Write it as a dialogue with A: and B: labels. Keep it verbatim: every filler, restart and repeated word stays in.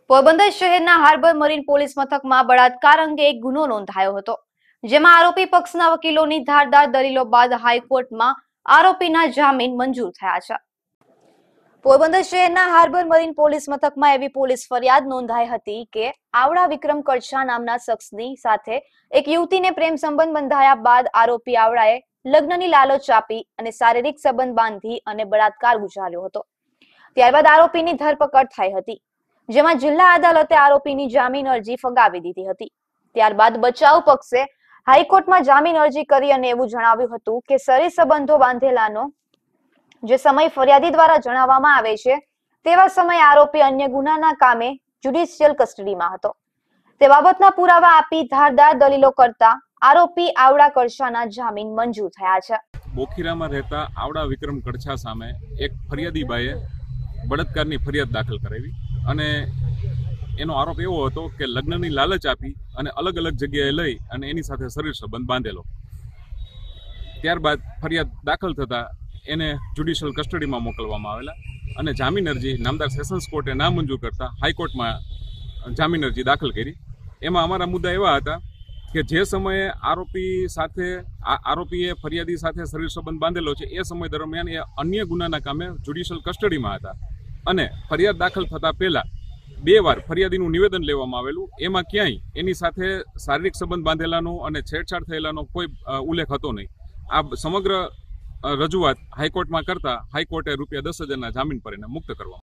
A: પોરબંદર શહેરના harbour marine police મથકમાં બળાત્કાર અંગે એક ગુનો નોંધાયો હતો, જેમાં આરોપી પક્ષના વકીલોની ધારદાર દલીલો બાદ હાઈકોર્ટમાં આરોપીના જામીન મંજૂર થયા છે। પોરબંદર શહેરના હાર્બર મરીન પોલીસ મથકમાં એવી પોલીસ ફરિયાદ નોંધાઈ હતી કે આવડા વિક્રમ કડછા નામના શખ્સની સાથે એક યુવતીને પ્રેમ સંબંધ બંધાયા બાદ આરોપી આવડાએ લગ્નની લાલચ આપી અને શારીરિક સંબંધ બાંધી અને બળાત્કાર ગુજાર્યો હતો। ત્યારબાદ આરોપીની ધરપકડ થઈ હતી, જેમાં જિલ્લા અદાલતે આરોપીની જામીન અરજી ફગાવી દીધી હતી। ત્યારબાદ બચાવ પક્ષે હાઈકોર્ટમાં જામીન અરજી કરી અને એવું જણાવ્યું હતું કે શરીર સંબંધો બાંધેલાનો જે સમય ફરિયાદી દ્વારા જણાવવામાં આવે છે તેવા સમયે આરોપી અન્ય ગુનાના કામે જ્યુડિશિયલ કસ્ટડીમાં હતો। તે બાબતના પુરાવા આપી ધારદાર દલીલો કરતા આરોપી આવડા કડછાના જામીન મંજૂર થયા છે।
B: બોખીરામાં રહેતા આવડા વિક્રમ કડછા સામે એક ફરિયાદીબાઈએ બળાત્કારની ફરિયાદ દાખલ કરાવી અને એનો આરોપ એવો હતો કે લગ્નની લાલચ આપી અને અલગ અલગ જગ્યાએ લઈ અને એની સાથે શરીર સંબંધ બાંધેલો। ત્યારબાદ ફરિયાદ દાખલ થતા એને જ્યુડિશિયલ કસ્ટડીમાં મોકલવામાં આવેલા અને જામીન અરજી નામદાર સેશન્સ કોર્ટે નામંજૂર કરતા હાઈકોર્ટમાં જામીન અરજી દાખલ કરી। એમાં અમારા મુદ્દા એવા હતા કે જે સમયે આરોપી સાથે આરોપીએ ફરિયાદી સાથે શરીર સંબંધ બાંધેલો છે એ સમય દરમિયાન એ અન્ય ગુનાના કામે જ્યુડિશિયલ કસ્ટડીમાં હતા અને ફરિયાદ દાખલ થતા પહેલા બે વાર ફરિયાદીનું નિવેદન લેવામાં આવેલું, એમાં ક્યાંય એની સાથે શારીરિક સંબંધ બાંધેલાનો અને છેડછાડ થયેલાનો કોઈ ઉલ્લેખ હતો નહીં। આ સમગ્ર રજૂઆત હાઈકોર્ટમાં કરતા હાઈકોર્ટે રૂપિયા દસ હજારના જામીન પર એને મુક્ત કરવામાં